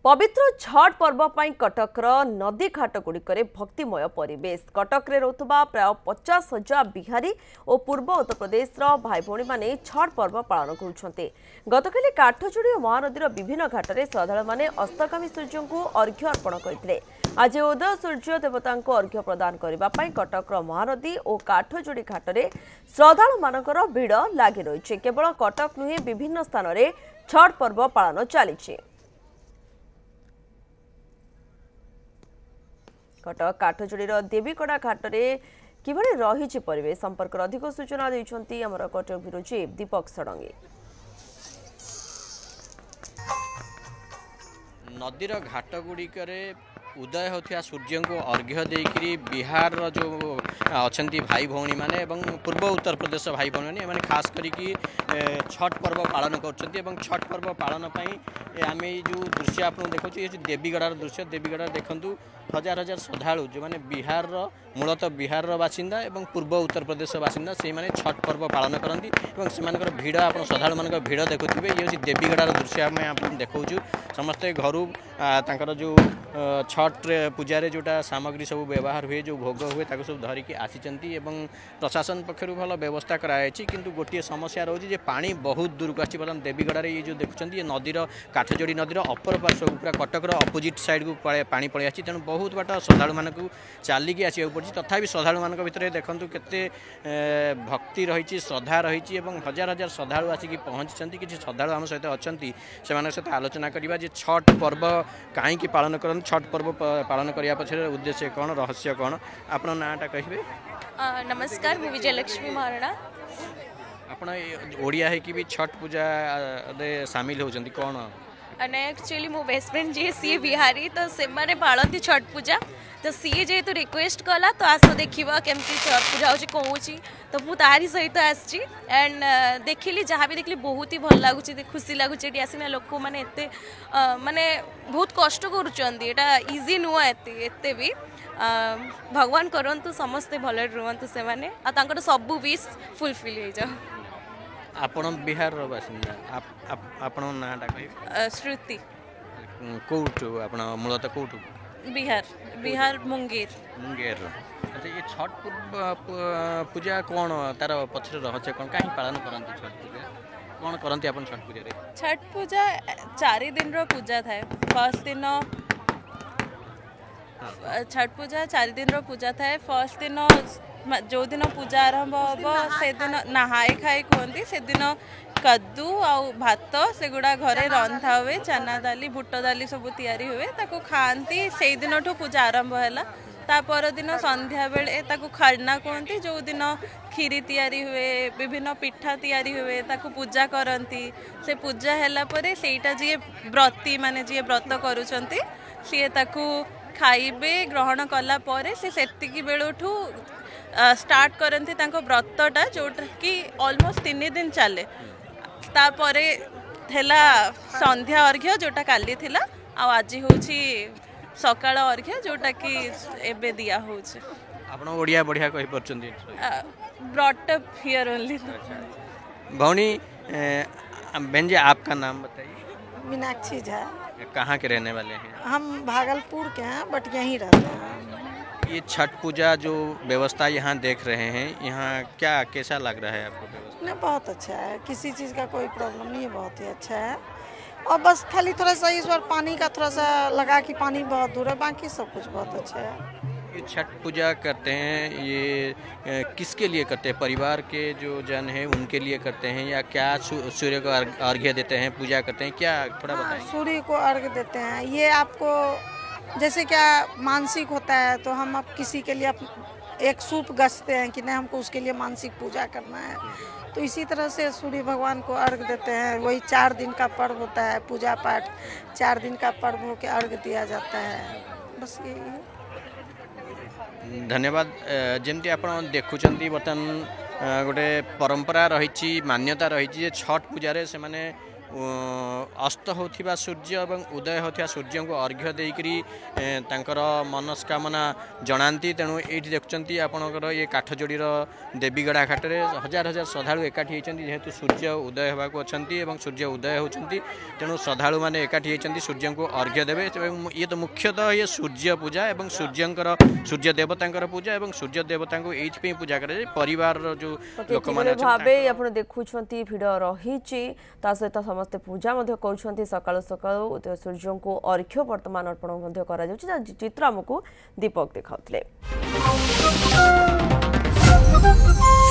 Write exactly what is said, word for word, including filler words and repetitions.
पवित्र छठ पर्व पर कटकर नदी घाट गुड़िक भक्तिमय परिवेश कटक रे रोथुबा प्राय पचास हजार बिहारी और पूर्व उत्तर प्रदेश भाई भौणी माने छठ पर्व पालन करुछन्ते। गतकाली काठजोड़ी और महानदीर विभिन्न घाट में श्रद्धालु माने अस्तगामी सूर्य को अर्घ्य अर्पण करथिले। आज उदय सूर्य देवता को अर्घ्य प्रदान करने कटक महानदी और काठजोड़ी घाट में श्रद्धालु मानकर भिड़ लगी रही। केवल कटक नुहे विभिन्न स्थान में छठ पर्व पालन चली। कटक काठजोड़ी देवीगड़ा घाट में किभଳି रही परिवेश संपर्क अधिक सूचना देइछन्ती हमर कटक ब्यूरो चीफ दीपक षडंगी। नदीर घाट गुड़िक उदय होता सूर्य को अर्घ्य देकरी बिहार जो अच्छा भाई भौणी माने एवं पूर्व उत्तर प्रदेश भाई भौणी माने माने खास करिकी छठ पर्व पालन कर छठ पर्व पालन आम जो दृश्य आप देखो ये देवीगड़ार दृश्य देवीगड़ा देखु हजार हजार श्रद्धालु जो मैंने बिहार मूलतः बिहार बासिंदा एवं पूर्व उत्तर प्रदेश बासिंदा से माने छठ पर्व पालन करती से भिड़ आप श्रद्धालु मान भिड़ देखुए ये हूँ देवीगड़ार दृश्य आम आप देखा समस्ते घर तर जो छठ पूजा जोटा सामग्री सब व्यवहार हुए जो भोग हुए सब धरिकी आसी प्रशासन पक्षर भल व्यवस्था कराई किंतु गोटे समस्या रोचे जे पानी बहुत दूर को आसी बर्तमान देवीगड़ा ये जो देखुं ये नदीर काठजोड़ी नदीर अपर पार्श्व पूरा कटकर अपोजिट साइड को पानी पलि आसी तेणु बहुत बाट श्रद्धालु मानक चलिकी आसो पड़ी तथापि श्रद्धालु मान भितर देखूँ केते भक्ति रही श्रद्धा रही हजार हजार श्रद्धालु आसिक पहुँची किसी श्रद्धालु आम सहित अच्छा से सहित आलोचना करवा छठ पर्व कहीं पालन कर छठ पर्व पालन करने पछरे उद्देश्य कौन रहस्य कौन आप नाटा कहे। नमस्कार मैं विजयलक्ष्मी महाराणा। आप ओडिया है कि भी छठ पूजा रे शामिल होती कौन ना एक्चुअली मो बेस्ट फ्रेंड जी सी बिहारी तो से माने पालती छठ पूजा तो सी जे तो रिक्वेस्ट कला तो आस देखा केमती छठ पूजा हो कौन तो मु तारी सहित आसी एंड देखिली जहाँ भी देखली बहुत ही भल लगुच खुशी लगुच आसना लोक मैंने एते माने बहुत कष्ट करुँचा इजी नुह एते भी भगवान करंतु समस्ते भल रुहतु से माने आ सबू विश फुलफिल हो जाओ। आपण बिहार बासिंदा आप आपण नाटा कहि। श्रुति कोठु आपण मूलतः कोठु बिहार बिहार मुंगेर मुंगेर। अच्छा ये छठ पूजा कौन तार पछरे रहस्य कौन कहीं पालन करंती छठ पूजा कौन करंती आपण छठ पूजा रे? छठ पूजा चार दिन रो पूजा थाए। फर्स्ट दिन छठ पूजा चार दिन रो पूजा थाए। फर्स्ट दिन जो दिन पूजा आरंभ हम से दिन नहाए खाए कहते से दिन कद्दू आउ भात से गुड़ा घरे रंधा हुए चना दाली बुट दाली सब तैयारी हुए ताको खाती से दिन पूजा आरंभ है। तापर दिन संध्या बेले ताको खारना कहती जो दिन खीरी तैयारी हुए विभिन्न पिठा तैयारी हुए ताको पूजा करती से पूजा है परे सेटा जी व्रती माने जी व्रत करुँच सी ताको खाइबे ग्रहण कला परे से सेतिकी बेलुठू स्टार्ट करती व्रतटा जोटा कि ऑलमोस्ट तीन दिन चले तापरे थेला संध्या अर्घ्य जोटा काली थिला आ आज होची सकाळ अर्घ्य जोटा कि एबे दिया होची। आपण ओडिया बढ़िया कहि परचंदी ब्रॉट अप हियर ओनली। भौनी बेंजे आपका नाम बताइए। मीनाक्षी झा। कहाँ के रहने वाले हैं? हम भागलपुर के हैं बट यहीं रहते हैं। ये छठ पूजा जो व्यवस्था यहाँ देख रहे हैं यहाँ क्या कैसा लग रहा है आपको व्यवस्था? नहीं बहुत अच्छा है किसी चीज़ का कोई प्रॉब्लम नहीं है बहुत ही अच्छा है और बस खाली थोड़ा सा इस बार पानी का थोड़ा सा लगा कि पानी बहुत दूर है बाकी सब कुछ बहुत अच्छा है। ये छठ पूजा करते हैं ये किसके लिए करते हैं? परिवार के जो जन हैं उनके लिए करते हैं या क्या सूर्य को अर्घ्य देते हैं पूजा करते हैं क्या थोड़ा बताएं। सूर्य को अर्घ्य देते हैं ये आपको जैसे क्या मानसिक होता है तो हम अब किसी के लिए एक सूप गसते हैं कि नहीं हमको उसके लिए मानसिक पूजा करना है तो इसी तरह से सूर्य भगवान को अर्घ्य देते हैं। वही चार दिन का पर्व होता है पूजा पाठ चार दिन का पर्व होकर अर्घ्य दिया जाता है बस यही है। धन्यवाद। जमती आप देखुं बर्तमान गोटे परंपरा रही मान्यता रही छठ पूजा से माने अस्त होथिबा सूर्य एवं उदय होथिबा सूर्य को अर्घ्य देकरी तांकर मनस्कामना जनाती। तेणु ये देखुंत आपणकर ये काठजोड़ीर देवीगढ़ा घाट में हजार हजार श्रद्धालु एकाठी होती जेहेतु सूर्य उदय होगाक अच्छा सूर्य उदय होती तेणु श्रद्धालु मैंने एकाठी होती सूर्य को अर्घ्य देवे। ये तो मुख्यतः ये सूर्य पूजा एवं सूर्यंकर सूर्य देवता पूजा एवं सूर्य देवता को ये पूजा करे परिवार जो लोक भावे आप देखुं भिड़ रही सहित समस्ते पूजा कर सकाल सकाल उदय सूर्य को अर्घ्य वर्तमान अर्पण कर चित्र आमको दीपक देखा।